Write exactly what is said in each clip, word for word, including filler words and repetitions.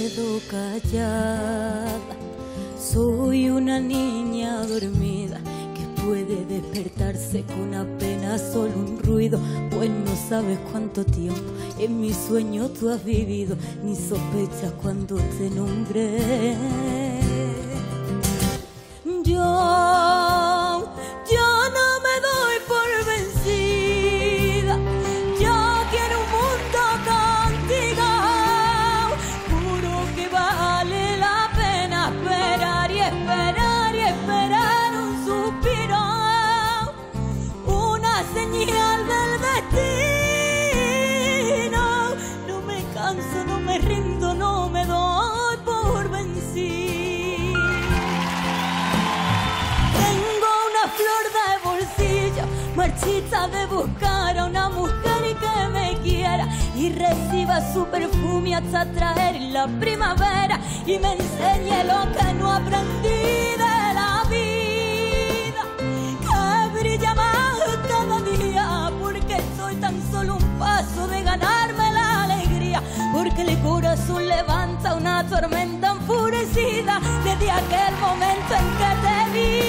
quedo callada. Soy una niña dormida que puede despertarse con apenas solo un ruido. Pues no sabes cuánto tiempo en mi sueño tú has vivido, ni sospechas cuando te nombré. Yo, yo no me doy por vencida. Yo quiero un mundo contigo. Juro que vale la pena esperar y esperar y esperar un suspiro, una señal del destino. No me canso, no me rindo, no me doy por vencida. Marchita de buscar a una mujer que me quiera y reciba su perfume hasta traer la primavera y me enseñe lo que no aprendí de la vida, que brilla más cada día, porque estoy tan solo un paso de ganarme la alegría, porque el corazón levanta una tormenta enfurecida desde aquel momento en que te vi.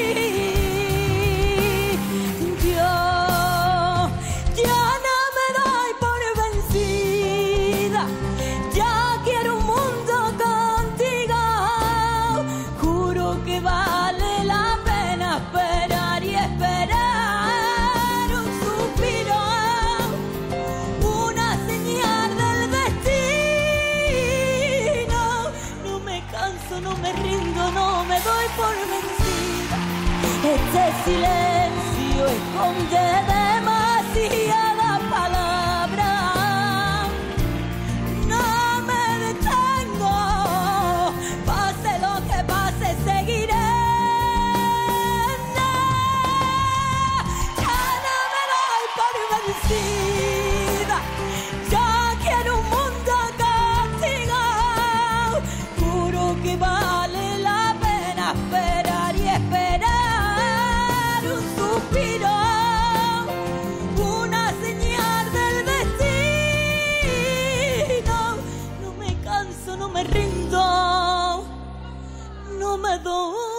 No me rindo, no me doy por vencida. Este silencio esconde demasiadas palabras. No me detengo, pase lo que pase, seguiré. No, ya no me doy por vencida. Yo quiero un mundo contigo. Juro que vale la pena esperar y esperar un suspiro, una señal del destino. No me canso, no me rindo, no me doy